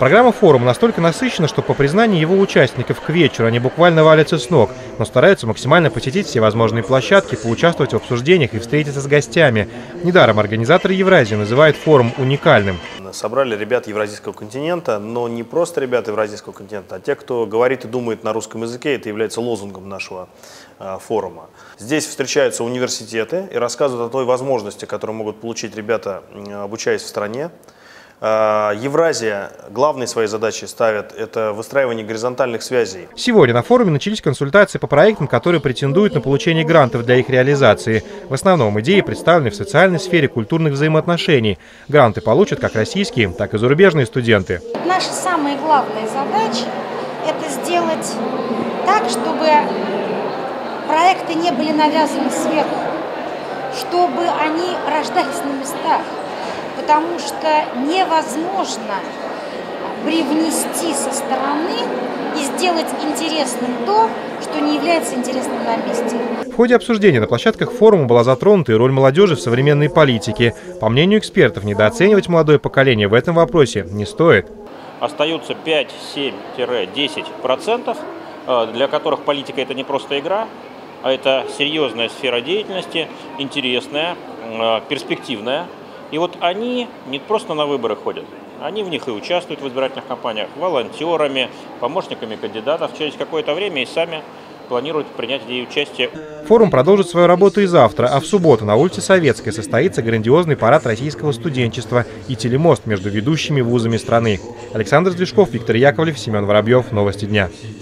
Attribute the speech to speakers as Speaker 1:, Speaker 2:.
Speaker 1: Программа форума настолько насыщена, что по признанию его участников к вечеру они буквально валятся с ног, но стараются максимально посетить все возможные площадки, поучаствовать в обсуждениях и встретиться с гостями. Недаром организаторы Евразии называют форум уникальным.
Speaker 2: Собрали ребят Евразийского континента, но не просто ребята Евразийского континента, а те, кто говорит и думает на русском языке. Это является лозунгом нашего форума. Здесь встречаются университеты и рассказывают о той возможности, которую могут получить ребята, обучаясь в стране. Евразия главной своей задачей ставит это выстраивание горизонтальных связей.
Speaker 1: Сегодня на форуме начались консультации по проектам, которые претендуют на получение грантов для их реализации. В основном идеи представлены в социальной сфере культурных взаимоотношений. Гранты получат как российские, так и зарубежные студенты.
Speaker 3: Наша самая главная задача – это сделать так, чтобы проекты не были навязаны сверху, чтобы они рождались на местах. Потому что невозможно привнести со стороны и сделать интересным то, что не является интересным на месте.
Speaker 1: В ходе обсуждения на площадках форума была затронута и роль молодежи в современной политике. По мнению экспертов, недооценивать молодое поколение в этом вопросе не стоит.
Speaker 4: Остаются 5-7-10%, для которых политика – это не просто игра, а это серьезная сфера деятельности, интересная, перспективная. И вот они не просто на выборы ходят, они в них и участвуют в избирательных кампаниях волонтерами, помощниками кандидатов через какое-то время и сами планируют принять в ней участие.
Speaker 1: Форум продолжит свою работу и завтра, а в субботу на улице Советской состоится грандиозный парад российского студенчества и телемост между ведущими вузами страны. Александр Звешков, Виктор Яковлев, Семен Воробьев. Новости дня.